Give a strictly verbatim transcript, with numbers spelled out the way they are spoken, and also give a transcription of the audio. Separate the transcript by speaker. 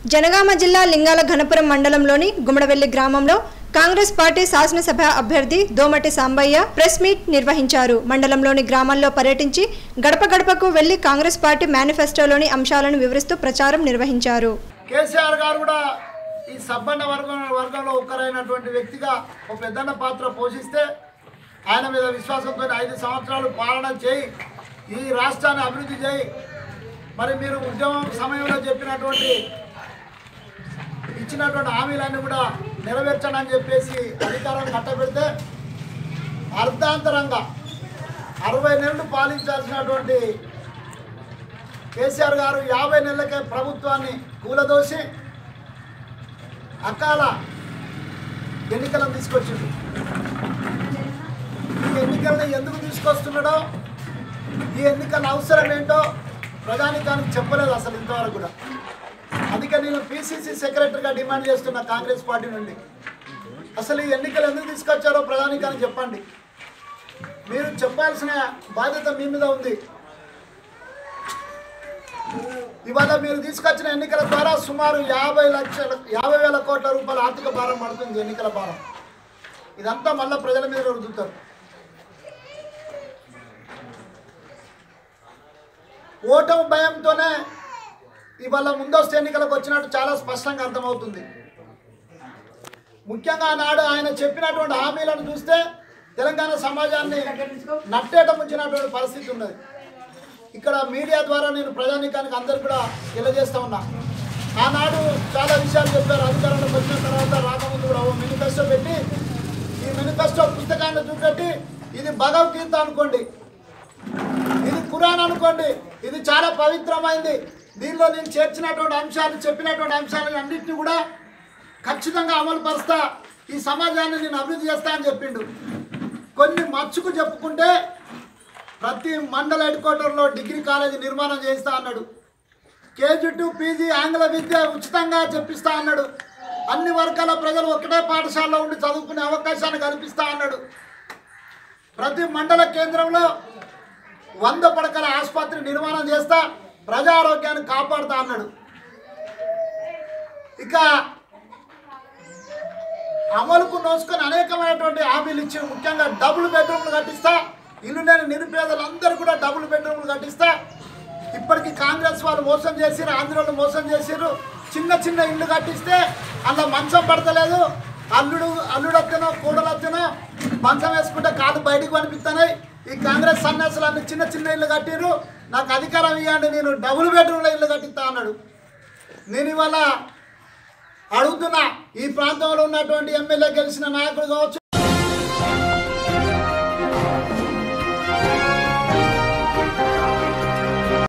Speaker 1: జనగామ జిల్లా లింగాల ఘనపురం మండలంలోని గుమ్మడవెల్లి గ్రామంలో కాంగ్రెస్ పార్టీ శాసనసభ అభ్యర్థి దోమటి సాంబయ్య ప్రెస్ మీట్ నిర్వహించారు. మండలంలోని గ్రామాల్లో పర్యటించి గడప గడపకు వెళ్లి కాంగ్రెస్ పార్టీ మేనిఫెస్టోలోని అంశాలను వివరిస్తూ ప్రచారం నిర్వహించారు.
Speaker 2: కేసీఆర్ గారు కూడా ఈ సబ్బండ వర్గం వర్గంలో ఒక్కరైనటువంటి వ్యక్తిగా ఒక పెద్దన్న పాత్ర పోషిస్తే ఆయన మీద విశ్వాసంతో ఐదు సంవత్సరాలు పాలన చేయి, ఈ రాష్ట్రాన్ని అభివృద్ధి చేయి, మరి మీరు ఉద్యమం సమయంలో చెప్పినటువంటి ఇచ్చినటువంటి హామీలన్నీ కూడా నెరవేర్చండి అని చెప్పేసి అధికారాన్ని కట్టబెడితే అర్ధాంతరంగా అరవై నెలలు పాలించాల్సినటువంటి కేసీఆర్ గారు యాభై నెలలకే ప్రభుత్వాన్ని కూలదోసి అకాల ఎన్నికలను తీసుకొచ్చిండు. ఈ ఎన్నికలను ఎందుకు తీసుకొస్తున్నాడో, ఈ ఎన్నికల అవసరం ఏంటో ప్రజానికానికి చెప్పలేదు అసలు ఇంతవరకు కూడా. అందుకే నేను పిసిసి సెక్రటరీగా డిమాండ్ చేస్తున్నా కాంగ్రెస్ పార్టీ నుండి, అసలు ఈ ఎన్నికలు ఎందుకు తీసుకొచ్చారో ప్రజానికానికి చెప్పండి. మీరు చెప్పాల్సిన బాధ్యత మీ మీద ఉంది. ఇవాళ మీరు తీసుకొచ్చిన ఎన్నికల ద్వారా సుమారు యాభై లక్షల యాభై వేల కోట్ల రూపాయల ఆర్థిక భారం పడుతుంది. ఎన్నికల భారం ఇదంతా మళ్ళీ ప్రజల మీద రుద్దుతారు. ఓటమి భయంతోనే ఇవాళ ముందస్తు ఎన్నికలకు వచ్చినట్టు చాలా స్పష్టంగా అర్థమవుతుంది. ముఖ్యంగా నాడు ఆయన చెప్పినటువంటి హామీలను చూస్తే తెలంగాణ సమాజాన్ని నట్టేట ముంచినటువంటి పరిస్థితి ఉన్నది. ఇక్కడ మీడియా ద్వారా నేను ప్రజానీకానికి అందరు కూడా తెలియజేస్తూ ఉన్నా. ఆనాడు చాలా విషయాలు చెప్పారు. అధికారంలోకి వచ్చిన తర్వాత రాకముందు కూడా ఓ మేనిఫెస్టో పెట్టి, ఈ మేనిఫెస్టో పుస్తకాన్ని చూపెట్టి ఇది భగవద్గీత అనుకోండి, ఇది ఖురాన్ అనుకోండి, ఇది చాలా పవిత్రమైంది, దీనిలో నేను చేర్చినటువంటి అంశాలు చెప్పినటువంటి అంశాలను అన్నింటినీ కూడా ఖచ్చితంగా అమలు పరుస్తా, ఈ సమాజాన్ని నేను అభివృద్ధి చేస్తా అని చెప్పిండు. కొన్ని మచ్చుకు చెప్పుకుంటే ప్రతి మండల హెడ్ క్వార్టర్లో డిగ్రీ కాలేజీ నిర్మాణం చేయిస్తా అన్నాడు. కేజీ టు పీజీ ఆంగ్ల విద్య ఉచితంగా చెప్పిస్తా అన్నాడు. అన్ని వర్గాల ప్రజలు ఒకటే పాఠశాలలో ఉండి చదువుకునే అవకాశాన్ని కల్పిస్తా అన్నాడు. ప్రతి మండల కేంద్రంలో వంద పడకల ఆసుపత్రి నిర్మాణం చేస్తా, ప్రజా ఆరోగ్యాన్ని కాపాడుతా అన్నాడు. ఇక అమలుకు నోసుకొని అనేకమైనటువంటి హామీలు ఇచ్చి, ముఖ్యంగా డబుల్ బెడ్రూమ్లు కట్టిస్తా, ఇల్లు లేని నిరుపేదలందరూ కూడా డబుల్ బెడ్రూమ్లు కట్టిస్తా. ఇప్పటికీ కాంగ్రెస్ వాళ్ళు మోసం చేసిరు, ఆంధ్రలో మోసం చేసిరు. చిన్న చిన్న ఇల్లు కట్టిస్తే అలా మంచం పడతలేదు, అల్లుడు అల్లుడు వస్తేనో కూడలు వస్తేనో మంచం వేసుకుంటే కాదు బయటికి పంపిస్తున్నాయి. ఈ కాంగ్రెస్ సన్యాసులు అన్ని చిన్న చిన్న ఇల్లు కట్టిరు, నాకు అధికారం ఇవ్వండి, నేను డబుల్ బెడ్రూమ్లో ఇల్లు కట్టిస్తా అన్నాడు. నేను ఇవాళ అడుగుతున్నా, ఈ ప్రాంతంలో ఉన్నటువంటి ఎమ్మెల్యే గెలిచిన నాయకుడు కావచ్చు,